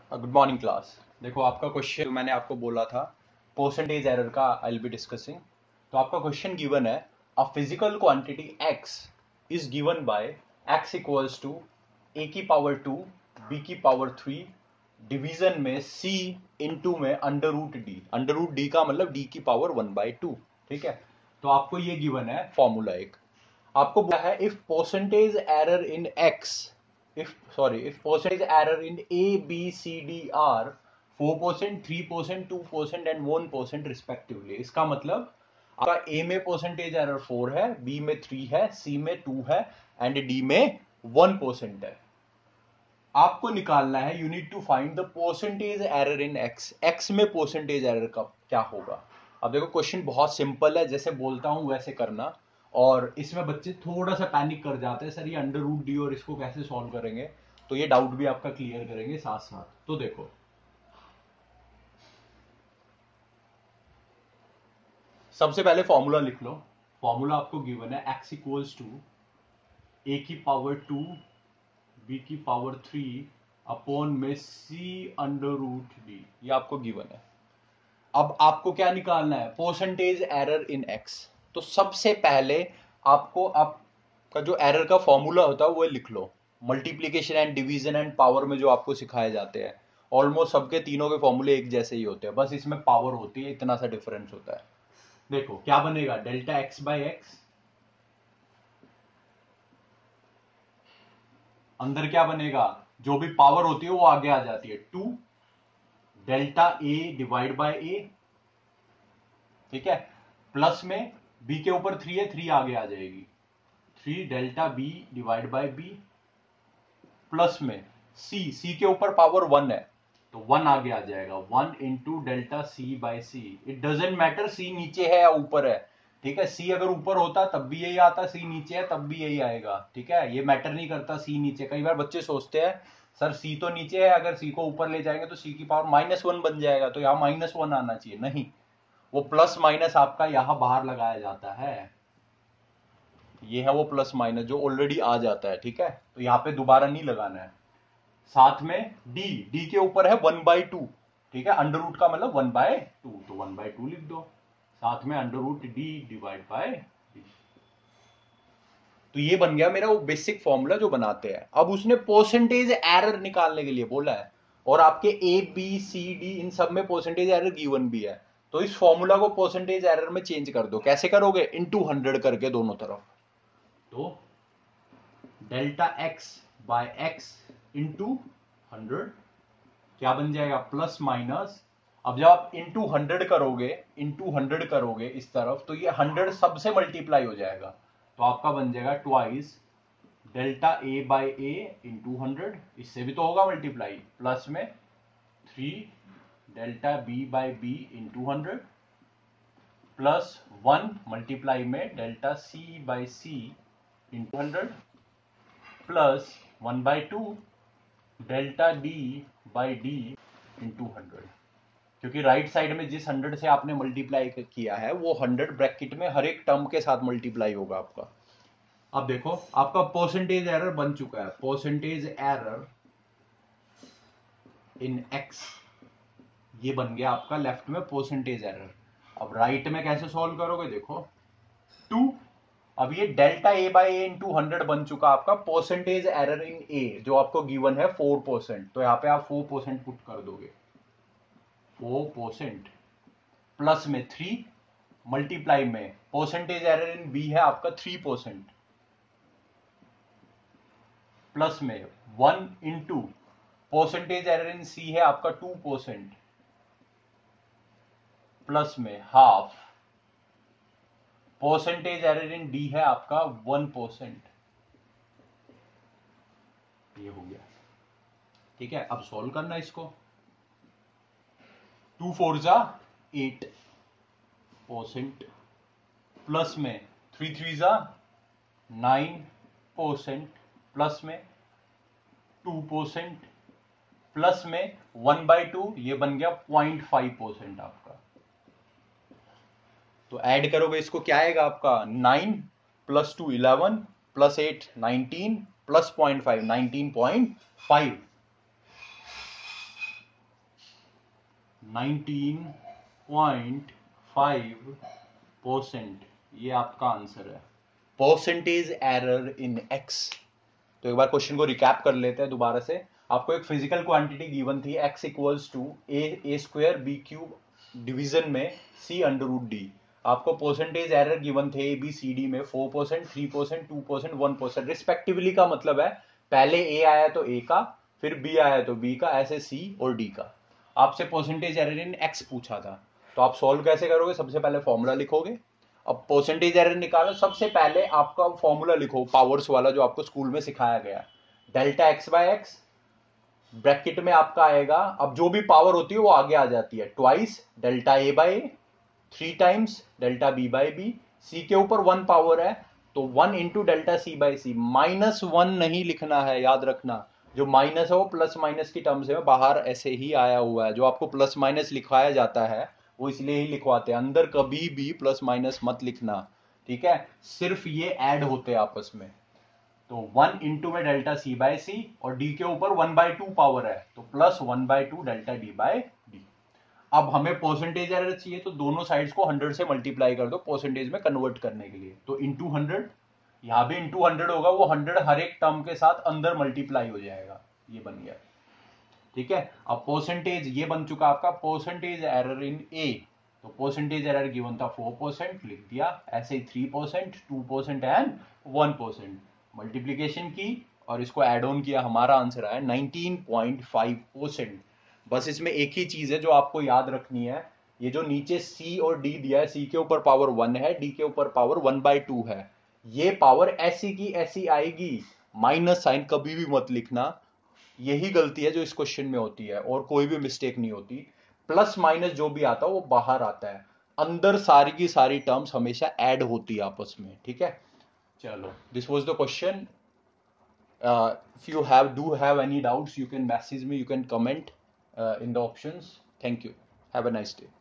Good morning class. देखो आपका question जो मैंने आपको बोला था परसेंटेज एरर का आई विल बी डिस्कसिंग। तो आपका क्वेश्चन गिवन है a physical quantity x is given by x equals to a की पावर 2 b की पावर 3 डिवीजन में c इनटू में अंडर रूट डी का मतलब d की पावर 1/2। ठीक है, तो आपको ये गिवन है फॉर्मूला एक। आपको बोला है if percentage error in x if percentage error in A, B, C, D are 4%, 3%, 2% and 1% respectively। इसका मतलब आपका A में परसेंटेज एरर 4 है, B में 3 है, C में 2 है एंड D में 1% है। आपको निकालना है, you need to find the percentage error in x। x में परसेंटेज एरर का क्या होगा। अब देखो क्वेश्चन बहुत सिंपल है, जैसे बोलता हूं वैसे करना। और इसमें बच्चे थोड़ा सा पैनिक कर जाते हैं, सर ये अंडर रूट डी और इसको कैसे सॉल्व करेंगे। तो ये डाउट भी आपका क्लियर करेंगे साथ साथ। तो देखो सबसे पहले फॉर्मूला लिख लो। फॉर्मूला आपको गिवन है x इक्वल्स टू a की पावर 2 b की पावर 3 अपॉन में c अंडर रूट डी। ये आपको गिवन है। अब आपको क्या निकालना है, परसेंटेज एरर इन x। तो सबसे पहले आपको आपका जो एरर का फॉर्मूला होता है वो लिख लो। Multiplication and division and power में जो आपको सिखाए जाते हैं ऑलमोस्ट सबके तीनों के फॉर्मूले एक जैसे ही होते हैं, बस इसमें पावर होती है, इतना सा डिफरेंस होता है। देखो क्या बनेगा, डेल्टा एक्स बाई एक्स, अंदर क्या बनेगा, जो भी पावर होती है वो आगे आ जाती है, 2 delta A divide by A. ठीक है, प्लस में b के ऊपर 3 है, 3 आगे आ जाएगी, 3 delta b divide by b। Plus में c के ऊपर पावर 1 है तो 1 आगे आ जाएगा, 1 into delta C by C. It doesn't matter c नीचे है या ऊपर है। ठीक है, c अगर ऊपर होता तब भी यही आता, c नीचे है तब भी यही आएगा। ठीक है, ये मैटर नहीं करता c नीचे। कई बार बच्चे सोचते हैं सर c तो नीचे है, अगर c को ऊपर ले जाएंगे तो c की पावर -1 बन जाएगा, तो यहाँ -1 आना चाहिए। नहीं, वो प्लस माइनस आपका यहां बाहर लगाया जाता है। ये है वो प्लस माइनस जो ऑलरेडी आ जाता है। ठीक है, तो यहां पे दोबारा नहीं लगाना है। साथ में डी के ऊपर है 1/2। ठीक है, अंडर रूट का मतलब 1/2, तो 1/2 लिख दो। साथ में under root D divide by D. तो ये बन गया मेरा वो बेसिक फॉर्मूला जो बनाते हैं। अब उसने परसेंटेज एरर निकालने के लिए बोला है और आपके ए बी सी डी इन सब में परसेंटेज एरर गिवन भी है। तो इस फॉर्मूला को परसेंटेज एरर में चेंज कर दो। कैसे करोगे, इनटू 100 करके दोनों तरफ। तो delta X by X into 100 क्या बन जाएगा, प्लस माइनस। अब जब आप इंटू हंड्रेड करोगे इस तरफ, तो ये 100 सबसे मल्टीप्लाई हो जाएगा। तो आपका बन जाएगा twice delta A by A into 100। इससे भी तो होगा मल्टीप्लाई, प्लस में 3 delta B by B into 100 plus 1 multiply में delta C by C into 100 plus 1/2 delta D by D into 100। क्योंकि राइट साइड में जिस 100 से आपने मल्टीप्लाई किया है वो 100 ब्रैकेट में हर एक टर्म के साथ मल्टीप्लाई होगा आपका। अब देखो आपका परसेंटेज एरर बन चुका है, परसेंटेज एरर इन एक्स। ये बन गया आपका लेफ्ट में परसेंटेज एरर। अब राइट में कैसे सॉल्व करोगे, देखो 2। अब ये delta A by A into 100 बन चुका आपका परसेंटेज एरर इन ए, जो आपको गिवन है 4%। तो यहां पे आप 4% पुट कर दोगे, 4% प्लस में 3 मल्टीप्लाई में परसेंटेज एरर इन बी है आपका 3% प्लस में 1 into percentage error in C है आपका 2% प्लस में half percentage error in D है आपका 1%। ये हो गया। ठीक है, अब सॉल्व करना इसको। 2 4 जा 8% प्लस में 3 3 जा 9% प्लस में 2% प्लस में 1/2, ये बन गया 0.5% आपका। तो ऐड करोगे इसको क्या आएगा आपका, 9 प्लस 2 11 प्लस 8 19 प्लस 0.5 19.5। 19.5%, ये आपका आंसर है। Percentage error in X. तो एक बार क्वेश्चन को रिकैप कर लेते हैं दोबारा से। आपको एक फिजिकल क्वांटिटी गिवन थी, x equals to A square B cube division में c अंडर रूट डी। आपको परसेंटेज एरर गिवन थे ए बी सी डी में 4%, 3%, 2%, 1% रिस्पेक्टिवली। का मतलब है पहले a आया तो a का, फिर b आया तो b का, ऐसे c और d का। आपसे परसेंटेज एरर इन x पूछा था, तो आप सॉल्व कैसे करोगे? सबसे पहले फॉर्मूला लिखोगे। अब परसेंटेज एरर निकालो, सबसे पहले आपका फॉर्मूला लिखो पावर्स वाला जो आपको स्कूल में सिखाया गया। Delta X by X, bracket में आपका आएगा, अब जो भी पावर होती है वो आगे आ जाती है, twice delta A by A, 3 times delta B by B, C के ऊपर 1 पावर है तो 1 into delta C by C. -1 नहीं लिखना है, याद रखना। जो माइनस है वो प्लस माइनस की टर्म्स में बाहर ऐसे ही आया हुआ है। जो आपको प्लस माइनस लिखवाया जाता है वो इसलिए ही लिखवाते हैं, अंदर कभी भी प्लस माइनस मत लिखना, ठीक है? सिर्फ ये ऐड होते हैं आपस में। तो 1 इंटू में डेल्टा सी बाय सी, और डी के ऊपर 1/2 पावर है तो plus 1/2 delta D by D. अब हमें परसेंटेज एरर चाहिए तो दोनों साइड्स को 100 से मल्टीप्लाई कर दो परसेंटेज में कन्वर्ट करने के लिए। तो इंटू 100, यहां भी इंटू 100 होगा, वो 100 हर एक टर्म के साथ अंदर मल्टीप्लाई हो जाएगा। ये बन गया, ठीक है? अब परसेंटेज ये बन चुका आपका परसेंटेज एरर इन ए। तो परसेंटेज एरर गिवन था 4%, लिख दिया। ऐसे ही 3%, 2% एंड 1%। मल्टीप्लीकेशन की और इसको एड ऑन किया, हमारा आंसर आया 19.5%। बस इसमें एक ही चीज है जो आपको याद रखनी है, ये जो नीचे सी और डी दिया है, सी के ऊपर पावर 1 है, डी के ऊपर पावर 1/2 है। ये पावर ऐसी की ऐसी आएगी, माइनस साइन कभी भी मत लिखना। यही गलती है जो इस क्वेश्चन में होती है, और कोई भी मिस्टेक नहीं होती। प्लस माइनस जो भी आता है वो बाहर आता है, अंदर सारी की सारी टर्म्स हमेशा ऐड होती है आपस में, ठीक है? चलो, this was the question. if you have any doubts, you can message me, you can comment in the options. Thank you, have a nice day.